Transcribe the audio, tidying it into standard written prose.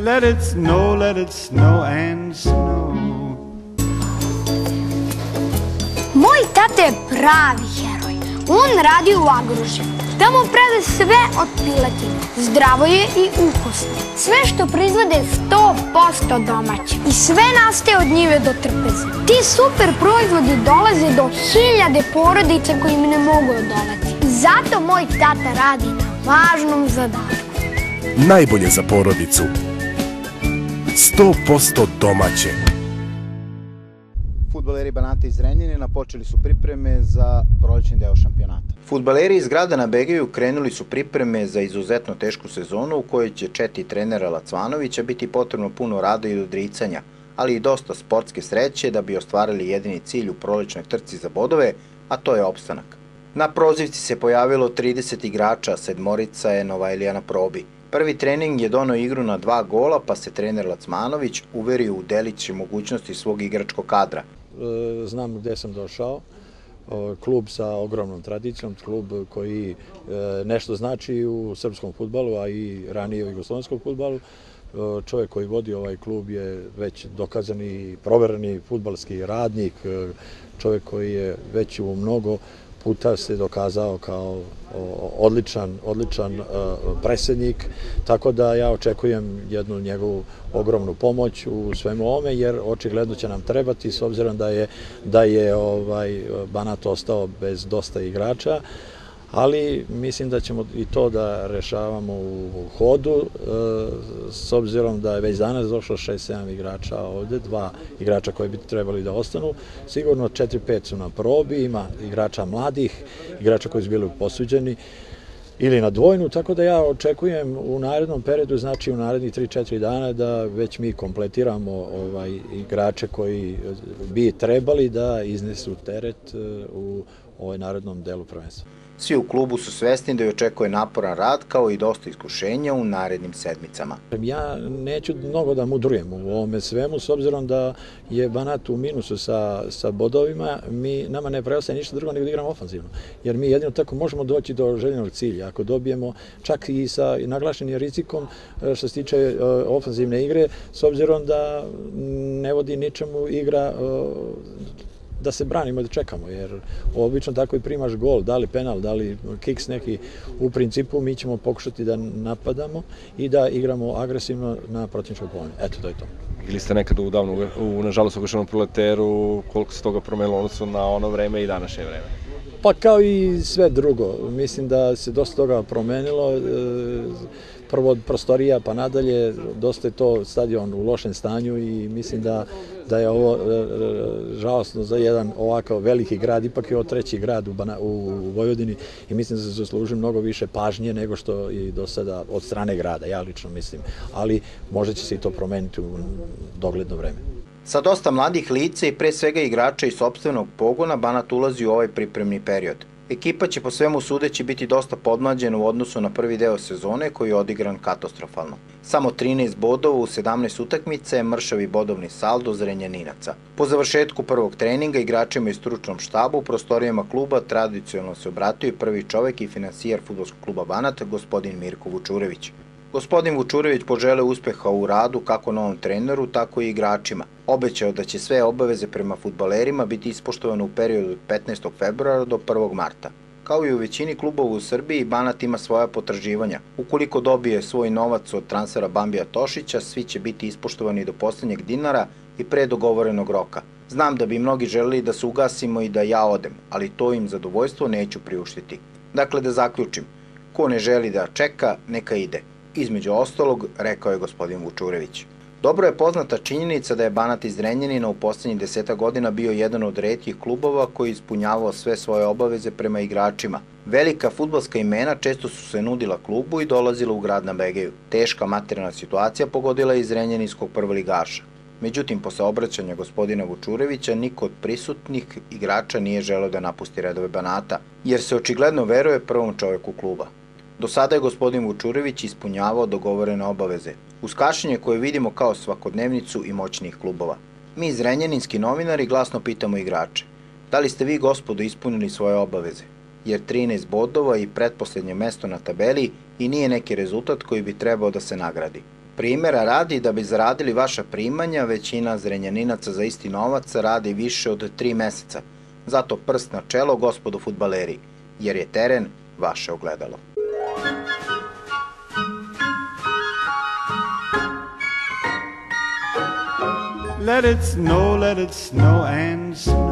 let it snow and snow. Moj tata je pravi heroj. On radi u Agruži. Tamo prave sve od piletine. Zdravo je i ukusno. Sve što proizvode je 100% domaće. I sve nastaje od njive do trpeze. Ti super proizvodi dolaze do 1000 porodica koji im ne mogu odoleti. Zato moj tata radi na važnom zadatku. Najbolje za porodicu. 100% domaće. Fudbaleri Banata iz Zrenjanina počeli su pripreme za prolećni deo šampionata. Fudbaleri iz grada na Begeju krenuli su pripreme za izuzetno tešku sezonu u kojoj će četi trenera Lacvanovića biti potrebno puno rada i odricanja, ali i dosta sportske sreće da bi ostvarili jedini cilj u prolećnoj trci za bodove, a to je opstanak. Na prozivci se pojavilo 30 igrača, 7 je Novajlija na probi. Prvi trening je donao igru na 2 gola, pa se trener Lacmanović uverio u deliće mogućnosti svog igračkog kadra. Znam gde sam došao, klub sa ogromnom tradicijom, klub koji nešto znači u srpskom fudbalu, a i ranije u jugoslovenskom fudbalu. Čovjek koji vodi ovaj klub je već dokazani, provereni fudbalski radnik, čovjek koji je već u mnogo puta se dokazao kao odličan predsjednik, tako da ja očekujem jednu njegovu ogromnu pomoć u svemu ovome, jer očigledno će nam trebati, s obzirom da je Banat ostao bez dosta igrača, ali mislim da ćemo i to da rešavamo u hodu, s obzirom da je već danas došlo 6-7 igrača ovde, 2 igrača koji bi trebali da ostanu, sigurno 4-5 su na probi, ima igrača mladih, igrača koji su bili posuđeni ili na dvojnu, tako da ja očekujem u narednom periodu, znači u narednih 3-4 dana, da već mi kompletiramo igrače koji bi trebali da iznesu teret u narednom delu prvenstva. Svi u klubu su svesni da je očekuje naporan rad kao i dosta iskušenja u narednim sedmicama. Ja neću mnogo da mudrujem u ovome svemu, s obzirom da je Banat u minusu sa bodovima, nama ne preostaje ništa drugo nego da igramo ofanzivno. Jer mi jedino tako možemo doći do željenog cilja. Ako dobijemo čak i sa naglašenim rizikom što se tiče ofanzivne igre, s obzirom da ne vodi ničemu igra da se branimo i da čekamo, jer obično tako i primaš gol, da li penal, da li kiks neki, u principu mi ćemo pokušati da napadamo i da igramo agresivno na protivničkoj polovini. Eto, to je to. Ili ste nekad u nažalost ugašenom Proleteru, koliko se toga promenilo odnosno na ono vreme i današnje vreme? Pa kao i sve drugo, mislim da se dosta toga promenilo, prvo od prostorija pa nadalje, dosta je to stadion u lošem stanju i mislim da je ovo žalostno za jedan ovakav veliki grad, ipak je ovo 3. grad u Vojvodini i mislim da se zasluži mnogo više pažnje nego što i do sada od strane grada, ja lično mislim, ali možda će se i to promeniti u dogledno vreme. Sa dosta mladih lica i pre svega igrača iz sopstvenog pogona, Banat ulazi u ovaj pripremni period. Ekipa će po svemu sudeći biti dosta podmlađena u odnosu na prvi deo sezone koji je odigran katastrofalno. Samo 13 bodova u 17 utakmica je mršavi bodovni saldo Zrenjaninaca. Po završetku prvog treninga igračima i stručnom štabu u prostorijama kluba tradicionalno se obratio i prvi čovek i finansijer fudbalskog kluba Banat, gospodin Mirko Vučurević. Gospodin Vučurević poželeo uspeha u radu kako novom treneru, tako i igračima. Obećao da će sve obaveze prema fudbalerima biti ispoštovane u periodu od 15. februara do 1. marta. Kao i u većini klubova u Srbiji, Banat ima svoja potraživanja. Ukoliko dobije svoj novac od transfera Bambija Tošića, svi će biti ispoštovani do poslednjeg dinara i pre dogovorenog roka. Znam da bi mnogi želeli da se ugasimo i da ja odem, ali to im zadovoljstvo neću priuštiti. Dakle, da zaključim, ko ne želi da čeka, neka ide. Između ostalog, rekao je gospodin Vučurević. Dobro je poznata činjenica da je Banat iz Zrenjanina u poslednjih 10 godina bio jedan od retkih klubova koji je ispunjavao sve svoje obaveze prema igračima. Velika fudbalska imena često su se nudila klubu i dolazila u grad na Begeju. Teška materijalna situacija pogodila je i zrenjaninskog prvoligaša. Međutim, posle obraćanja gospodina Vučurevića, niko od prisutnih igrača nije želeo da napusti redove Banata, jer se očigledno veruje prvom čoveku kluba. Do sada je gospodin Vučurević ispunjavao dogovorene obaveze, uz kašnjenje koje vidimo kao svakodnevnicu i moćnih klubova. Mi, zrenjaninski novinari, glasno pitamo igrače, da li ste vi, gospodo, ispunili svoje obaveze? Jer 13 bodova i pretposlednje mesto na tabeli i nije neki rezultat koji bi trebao da se nagradi. Primera radi, da bi zaradili vaša primanja, većina Zrenjaninaca za isti novac radi više od 3 meseca. Zato prst na čelo, gospodo fudbaleri, jer je teren vaše ogledalo. Let it snow and snow.